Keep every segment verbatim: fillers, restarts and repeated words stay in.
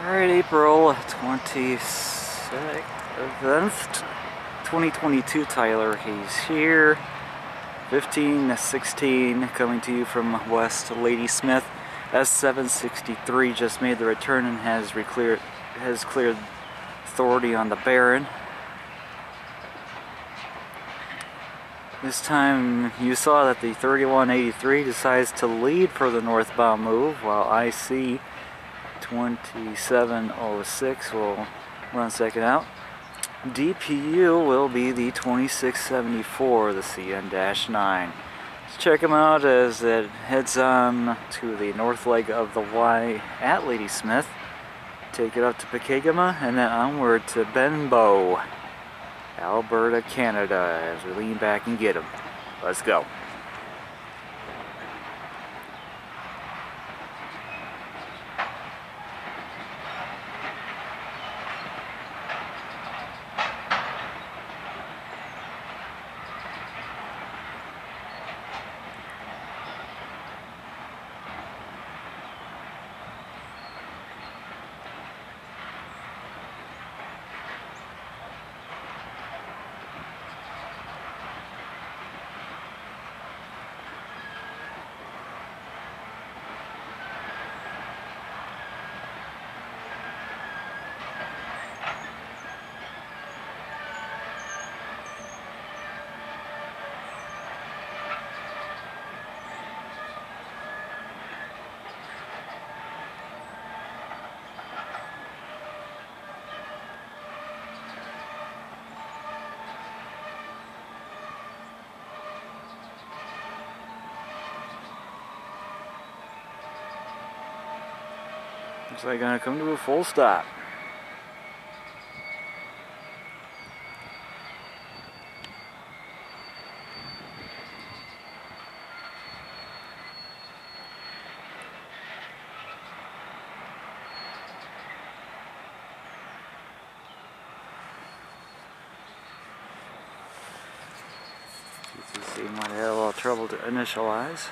Alright, April twenty-seventh, twenty twenty-two, Tyler Hayes here. fifteen sixteen, coming to you from West Ladysmith. S seven sixty-three just made the return and has, recleared, has cleared authority on the Baron. This time you saw that the thirty-one eighty-three decides to lead for the northbound move, while I C twenty-seven oh six will run second out. D P U will be the twenty-six seventy-four, the C N nine. Let's check them out as it heads on to the north leg of the Y at Ladysmith. Take it up to Poskin and then onward to Benbow, Alberta, Canada, as we lean back and get them. Let's go. Looks like gonna come to a full stop. T T C might have had a little trouble to initialize.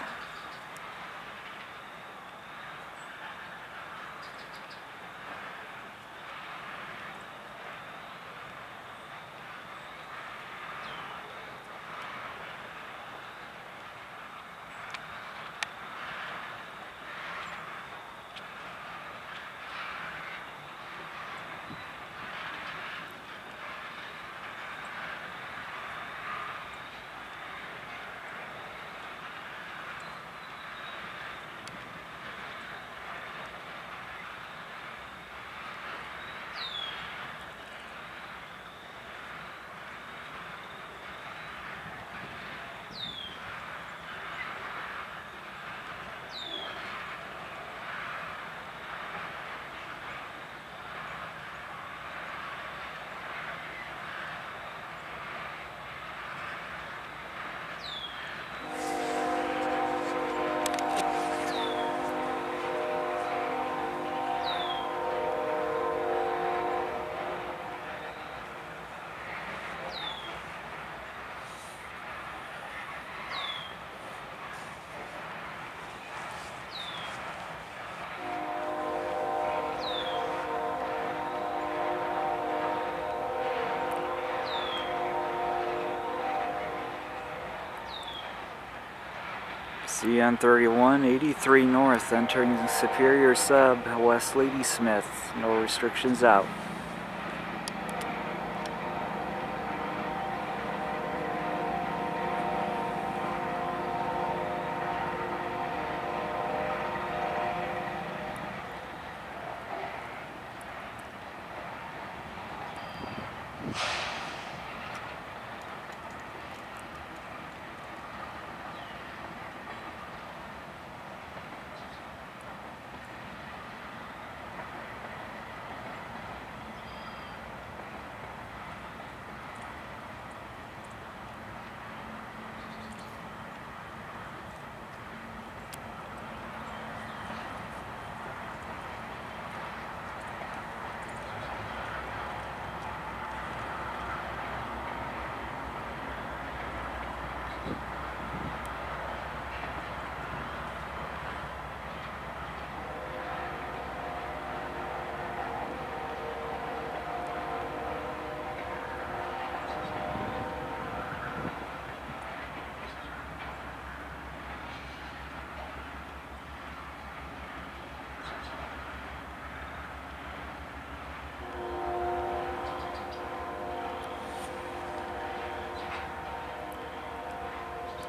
C N thirty-one eighty-three north, entering Superior Sub, West Ladysmith. No restrictions out.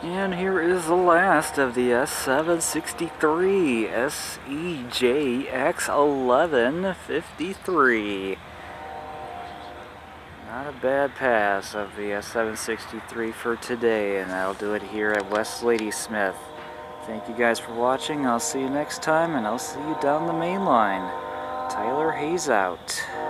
And here is the last of the S seven sixty-three, S E J X eleven fifty-three. Not a bad pass of the S seven sixty-three for today, and that'll do it here at West Ladysmith. Thank you guys for watching. I'll see you next time, and I'll see you down the main line. Tyler Hayes out.